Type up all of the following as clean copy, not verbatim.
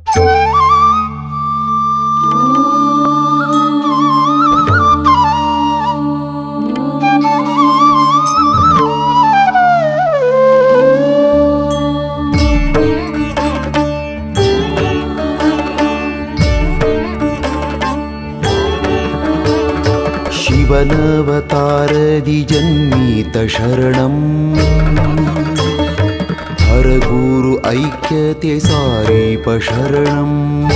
ಶಿವನವತಾರದಿ ಜನ್ಮೀತ ಶರಣಂ ಹರಗುರು ಐಕ್ಯತೆ ಸಾರೀಪ ಶರಣಂ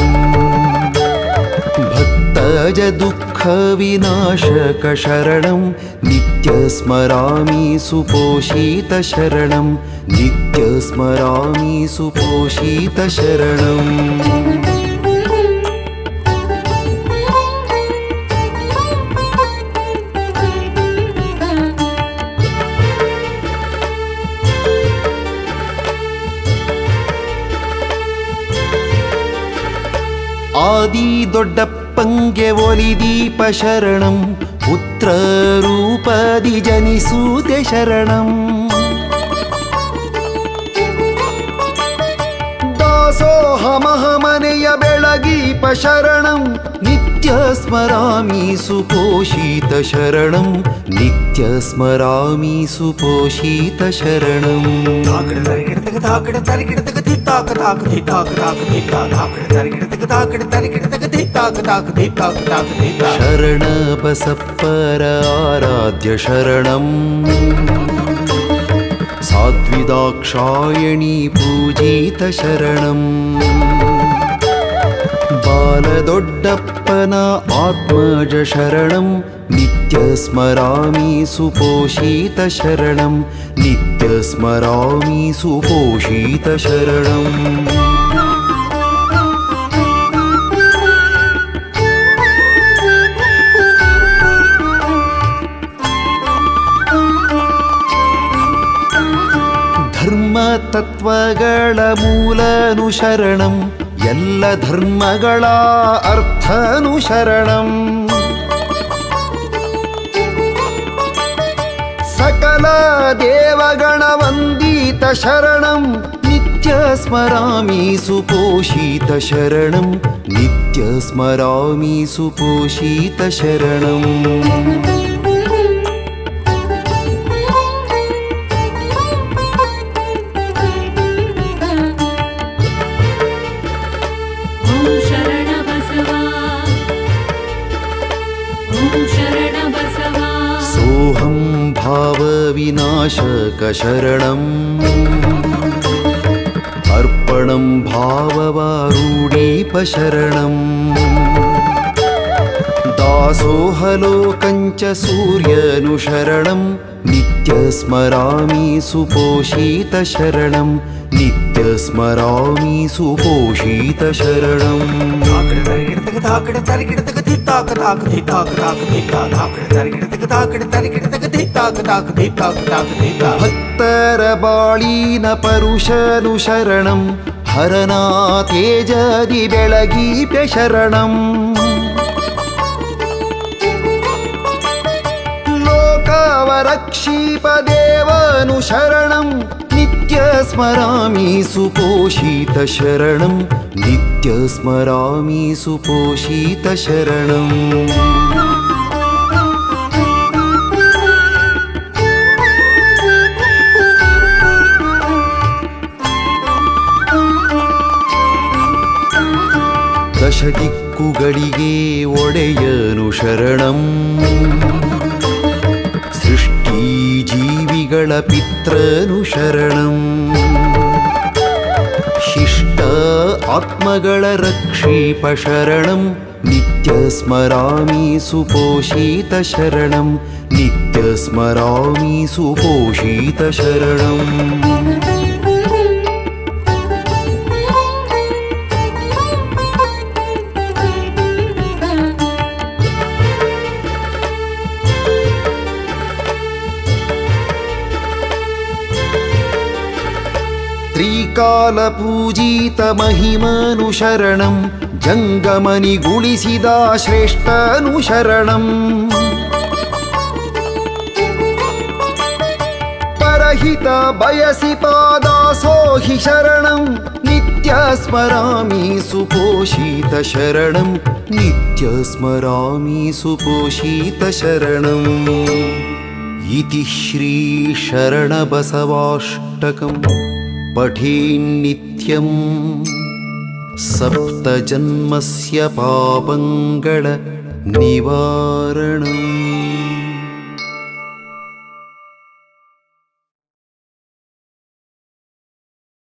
ಭಕ್ತಜ ದುಃಖ ವಿನಾಶಕ ಶರಣಂ ನಿತ್ಯ ಸ್ಮರಾಮಿ ಸುಪೋಷಿತ ಶರಣಂ ನಿತ್ಯ ಸ್ಮರಾಮಿ ಸುಪೋಷಿತ ಶರಣಂ ಆದಿ ದೊಡ್ಡಪ್ಪಂಗೆ ಒಲಿದೀಪ ಶರಣಂ ಪುತ್ರ ರೂಪದಿ ಜನಿಸೂತೆ ಶರಣಂ ದಾಸೋಹ ಮಹಮನೆಯ ಬೆಳಗೀಪ ಶರಣಂ ನಿತ್ಯ ಸ್ಮರಾಮಿ ಸುಪೋಷಿತ ಶರಣಂ ನಿತ್ಯ ಸ್ಮರಾಮಿ ಸುಪೋಷಿತ ಶರಣಂ ಶರಣ ಬಸಪ್ಪರ ಆರಾಧ್ಯ ಶರಣಂ ಸಾತ್ವಿದಾಕ್ಷಾಯಣಿ ಪೂಜಿತ ಶರಣಂ ಬಾಲದೊಡ್ಡಪ್ಪನ ಆತ್ಮಜ ಶರಣಂ ನಿತ್ಯ ಸ್ಮರಾಮಿ ಸುಪೋಷಿತ ಶರಣಂ ನಿತ್ಯ ಸ್ಮರಾಮಿ ಸುಪೋಷಿತ ಶರಣಂ ಧರ್ಮ ತತ್ವಗಳ ಮೂಲನು ಶರಣಂ ಎಲ್ಲ ಧರ್ಮಗಳ ಅರ್ಥನು ಶರಣಂ ಸಕಲ ದೇವಗಣ ವಂದಿತ ಶರಣಂ ನಿತ್ಯ ಸ್ಮರಾಮಿ ಸುಪೋಷಿತ ಶರಣಂ ನಿತ್ಯ ಸ್ಮರಾಮಿ ಸುಪೋಷಿತ ಶರಣಂ सोहं भाव विनाशक शरणं अर्पणं भाववारूढीप शरणं दासोहलोकञ्च सूर्यनु शरणं नित्य स्मरामि सुपोषित शरणं नित्य स्मरामि सुपोषित शरणं ಭಕ್ತರ ಬಾಳಿನ ಪರುಷನು ಶರಣಂ ಹರನಾ ತೇಜದಿ ಬೆಳಗೀಪೆ ಶರಣಂ ಲೋಕವರಕ್ಷೀಪ ದೇವನು ಶರಣಂ ನಿತ್ಯ ಸ್ಮರಾಮಿ ಸುಪೋಷಿತ ಶರಣಂ ನಿತ್ಯ ಸ್ಮರಾಮಿ ಸುಪೋಷಿತ ಶರಣಂ ದಶದಿಕ್ಕುಗಳಿಗೆ ಒಡೆಯನು ಶರಣಂ ಸೃಷ್ಟಿ ಜೀವಿಗಳ ಪಿತ್ರನು ಶರಣಂ ಶಿಷ್ಟ ಆತ್ಮಗಳ ರಕ್ಷೀಪ ಶರಣಂ ನಿತ್ಯ ಸ್ಮರಾಮಿ ಸುಪೋಷಿತ ಶರಣಂ ನಿತ್ಯ ಸ್ಮರಾಮಿ ಸುಪೋಷಿತ ಶರಣಂ ತ್ರಿಕಾಲ ಪೂಜಿತ ಮಹಿಮನು ಶರಣಂ ಜಂಗಮನಿಗುಳಿಸಿದ ಶ್ರೇಷ್ಠನು ಶರಣಂ ಪರಹಿತ ಬಯಸಿ ಪಾದಾಸ दासो हि शरणं नित्यस्मरामि सुपोषितशरणं नित्यस्मरामि सुपोषितशरणम् इति श्रीशरणबसवाष्टकं पठेन्नित्यं सप्तजन्मस्य पापङ्गळ निवारणम्।